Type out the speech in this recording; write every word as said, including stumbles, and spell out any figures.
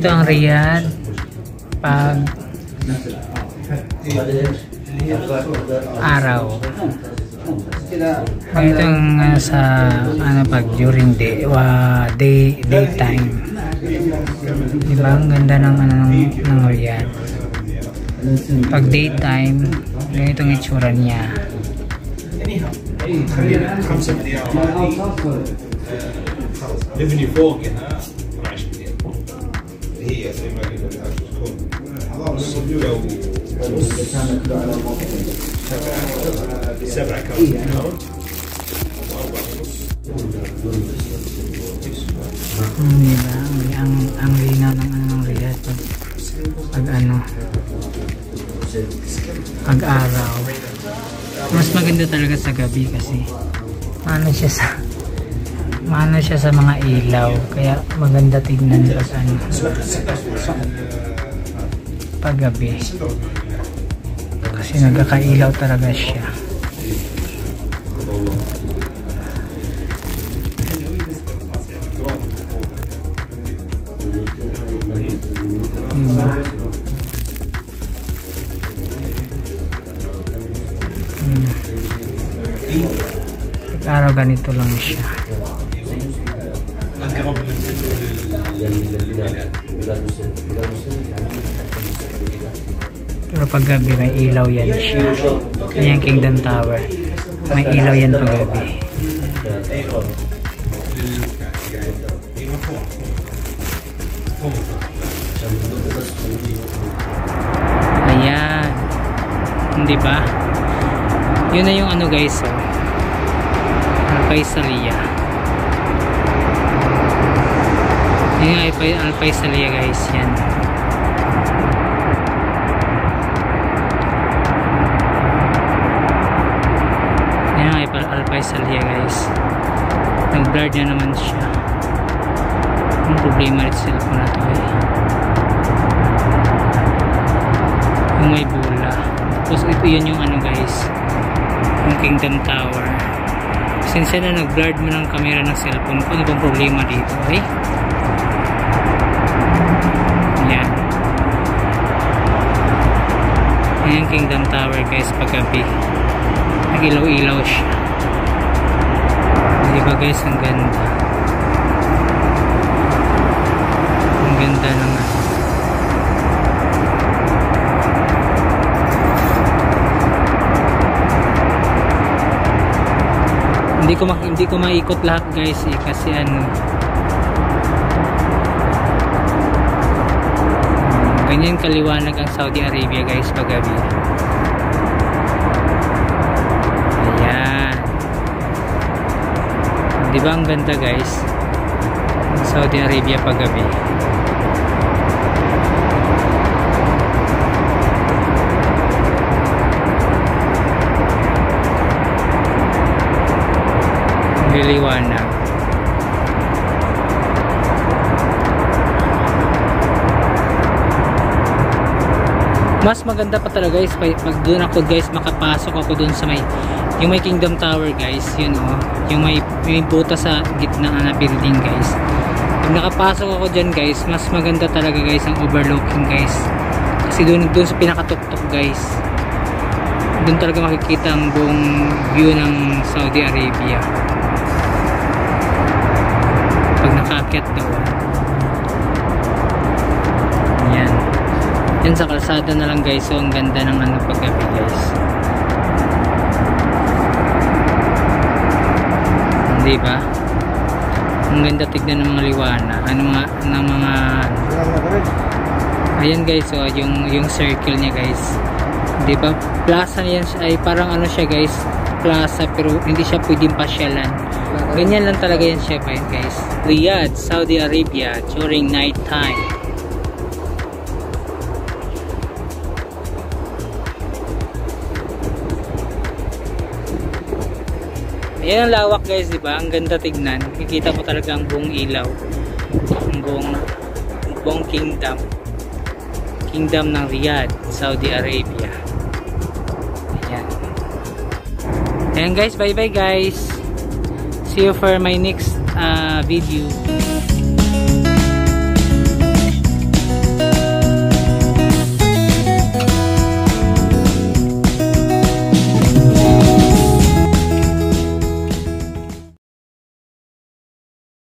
Ito ang Riyadh pag araw. Ito ang uh, sa ano pag during day, uh, day daytime. Diba ang ganda ng ano ng, ng Riyadh. Pag daytime, ganito ang itsura niya. Hmm, diba? Ang, ang linaw ng ano ng Riyadh pag, pag ano pag araw. Mas maganda talaga sa gabi kasi ano siya sa Mano siya sa mga ilaw, kaya maganda tignan pag ano paggabi kasi nagkakailaw talaga siya. Diba? Hmm. Pag-araw ganito lang siya. Pero pag gabi may ilaw yan siya. Kanyang Kingdom Tower may ilaw yan pag gabi. Ayan, hindi ba? Yun na yung ano guys, oh. Al-Faisaliya. Yun yung Al-Faisaliya guys, yan. Yan yung Al-Faisaliya guys. Nag-blurred na naman siya. Yung problema rin sa cellphone na to eh. Yung may bula. Tapos ito yun yung ano guys, yung Kingdom Tower. Since na nag-blurred mo ng camera ng cellphone ko, ano bang problema dito eh? Yan. Yan yung Kingdom Tower guys paggabi. Nag-ilaw-ilaw siya. Diba guys, ang ganda. Ang ganda ng hindi ko hindi ko maikot lahat guys eh, kasi ano ganyan kaliwanag ang Saudi Arabia guys paggabi. Ayan, di ba ang ganda guys ang Saudi Arabia paggabi. Liliwanag. Mas maganda pa talaga guys pag doon ako guys makapasok ako doon sa may yung may Kingdom Tower guys, yun oh, yung may, may buta sa gitna na building guys. Pag nakapasok ako dyan guys, mas maganda talaga guys ang overlooking guys, kasi doon, doon sa pinakatuktok guys, doon talaga makikita ang buong view ng Saudi Arabia pag nakaakyat doon. Yan. Yan sa kalsada na lang guys. So ang ganda ng ano paggabi guys. Hindi ba? Ang ganda tignan ng mga liwana. Ano mga ng mga ayan guys, so yung yung circle niya guys. Di ba? Plaza niya ay parang ano siya guys, plaza pero hindi siya pwedeng pasyalan. Ganyan lang talaga yan siya guys. Riyadh, Saudi Arabia during night time. Ayan ang lawak guys, di ba? Ang ganda tignan. Kikita mo talaga ang buong ilaw. Ang buong, buong kingdom. Kingdom ng Riyadh, Saudi Arabia. Ayan. Ayan guys, bye bye guys. See you for my next uh, video.